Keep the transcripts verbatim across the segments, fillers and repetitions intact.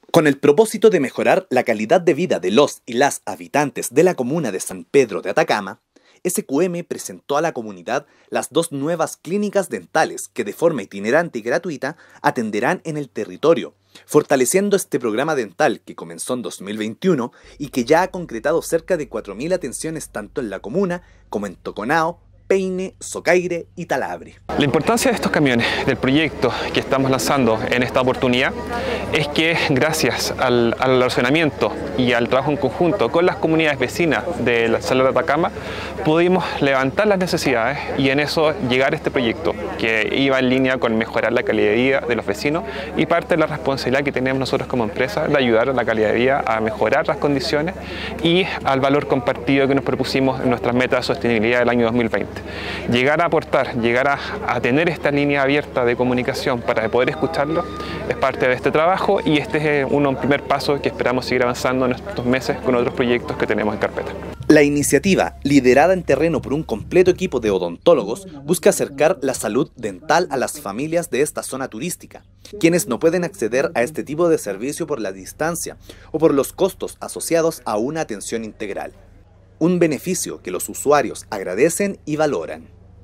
Con el propósito de mejorar la calidad de vida de los y las habitantes de la comuna de San Pedro de Atacama, S Q M presentó a la comunidad las dos nuevas clínicas dentales que de forma itinerante y gratuita atenderán en el territorio, fortaleciendo este programa dental que comenzó en dos mil veintiuno y que ya ha concretado cerca de cuatro mil atenciones tanto en la comuna como en Toconao, Peine, Socaire y Talabre. La importancia de estos camiones, del proyecto que estamos lanzando en esta oportunidad, es que gracias al, al relacionamiento y al trabajo en conjunto con las comunidades vecinas de la Salar de Atacama, pudimos levantar las necesidades y en eso llegar a este proyecto, que iba en línea con mejorar la calidad de vida de los vecinos y parte de la responsabilidad que tenemos nosotros como empresa de ayudar a la calidad de vida, a mejorar las condiciones y al valor compartido que nos propusimos en nuestras metas de sostenibilidad del año dos mil veinte. Llegar a aportar, llegar a, a tener esta línea abierta de comunicación para poder escucharlo es parte de este trabajo y este es un, un primer paso que esperamos seguir avanzando en estos meses con otros proyectos que tenemos en carpeta. La iniciativa, liderada en terreno por un completo equipo de odontólogos, busca acercar la salud dental a las familias de esta zona turística, quienes no pueden acceder a este tipo de servicio por la distancia o por los costos asociados a una atención integral. Un beneficio que los usuarios agradecen y valoran.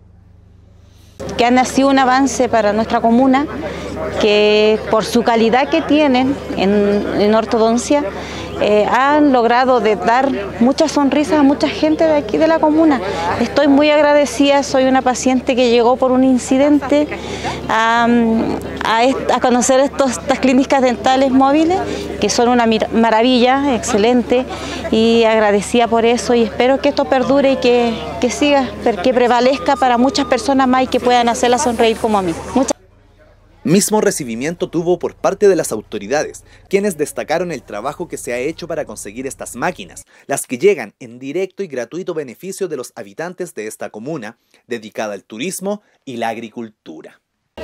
Que ha nacido un avance para nuestra comuna, que por su calidad que tienen en, en ortodoncia, eh, han logrado de dar muchas sonrisas a mucha gente de aquí de la comuna. Estoy muy agradecida, soy una paciente que llegó por un incidente a, a, a conocer estos, estas clínicas dentales móviles, que son una maravilla, excelente, y agradecida por eso y espero que esto perdure y que, que siga, que prevalezca para muchas personas más y que puedan hacerla sonreír como a mí. Muchas Mismo recibimiento tuvo por parte de las autoridades, quienes destacaron el trabajo que se ha hecho para conseguir estas máquinas, las que llegan en directo y gratuito beneficio de los habitantes de esta comuna, dedicada al turismo y la agricultura.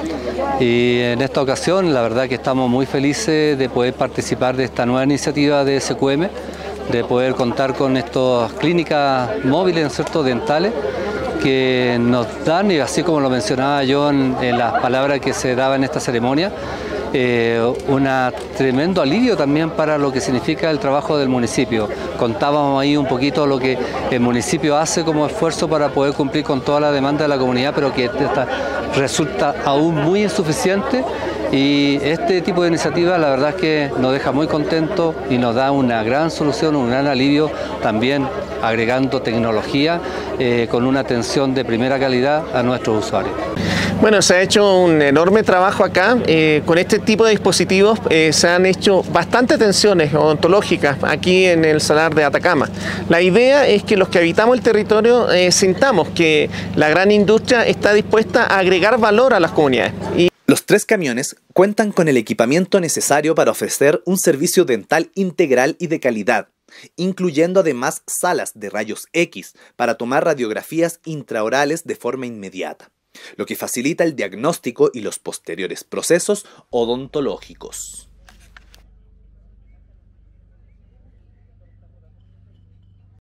Y en esta ocasión la verdad que estamos muy felices de poder participar de esta nueva iniciativa de S Q M, de poder contar con estas clínicas móviles, ¿no es cierto?, dentales, que nos dan, y así como lo mencionaba yo en, en las palabras que se daban en esta ceremonia, eh, un tremendo alivio también para lo que significa el trabajo del municipio. Contábamos ahí un poquito lo que el municipio hace como esfuerzo para poder cumplir con toda la demanda de la comunidad, pero que esta resulta aún muy insuficiente. Y este tipo de iniciativa la verdad es que nos deja muy contentos y nos da una gran solución, un gran alivio, también agregando tecnología eh, con una atención de primera calidad a nuestros usuarios. Bueno, se ha hecho un enorme trabajo acá. Eh, con este tipo de dispositivos eh, se han hecho bastantes atenciones odontológicas aquí en el Salar de Atacama. La idea es que los que habitamos el territorio eh, sintamos que la gran industria está dispuesta a agregar valor a las comunidades. Y los tres camiones cuentan con el equipamiento necesario para ofrecer un servicio dental integral y de calidad, incluyendo además salas de rayos X para tomar radiografías intraorales de forma inmediata, lo que facilita el diagnóstico y los posteriores procesos odontológicos.